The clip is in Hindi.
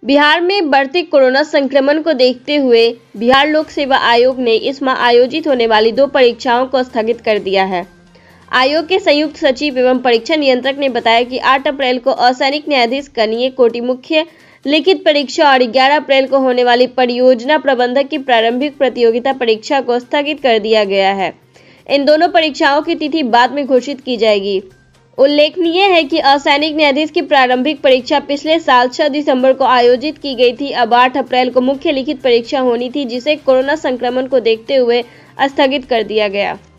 बिहार में बढ़ते कोरोना संक्रमण को देखते हुए बिहार लोक सेवा आयोग ने इस माह आयोजित होने वाली 2 परीक्षाओं को स्थगित कर दिया है। आयोग के संयुक्त सचिव एवं परीक्षा नियंत्रक ने बताया कि 8 अप्रैल को असैनिक न्यायाधीश कनीय कोटि मुख्य लिखित परीक्षा और 11 अप्रैल को होने वाली परियोजना प्रबंधक की प्रारंभिक प्रतियोगिता परीक्षा को स्थगित कर दिया गया है। इन दोनों परीक्षाओं की तिथि बाद में घोषित की जाएगी। उल्लेखनीय है कि असैनिक न्यायाधीश की प्रारंभिक परीक्षा पिछले साल 6 दिसंबर को आयोजित की गई थी। अब 8 अप्रैल को मुख्य लिखित परीक्षा होनी थी, जिसे कोरोना संक्रमण को देखते हुए स्थगित कर दिया गया।